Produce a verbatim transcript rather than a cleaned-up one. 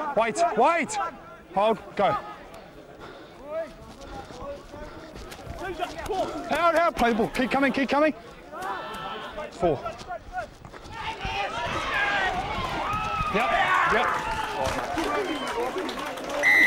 Wait, wait. Hold, go. Out, out, play the ball. Keep coming, keep coming. Four. Yep, yep.